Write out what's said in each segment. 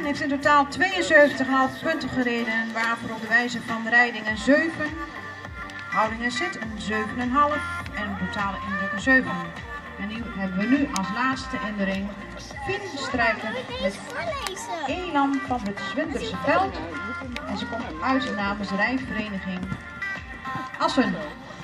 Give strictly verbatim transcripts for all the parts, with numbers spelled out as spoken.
en heeft in totaal tweeënzeventig komma vijf punten gereden, waarvoor op de wijze van rijding een zeven, houding en zit een zeven komma vijf en totale indruk een zeven. En nu hebben we nu als laatste in de ring Fien Strijker met Elan van het Zwinterse Veld. En ze komt uit namens de rijvereniging Assen.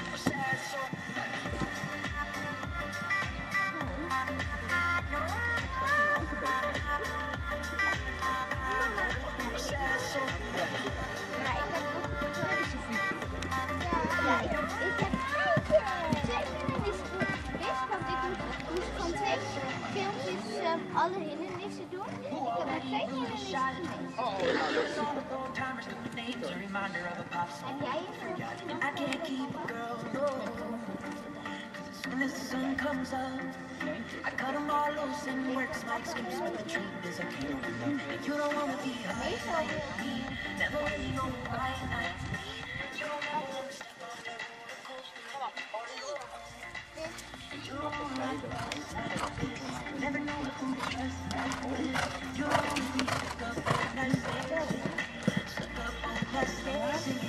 Alle hindernissen doen. Ik heb er twee hindernissen gemist. Heb jij Never know who to trust. You always be stuck up on that stage. Stuck up on that stage.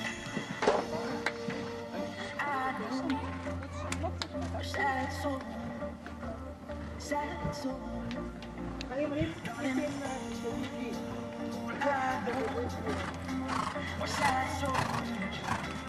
I know. Sad soul. Sad soul. I know. Sad soul.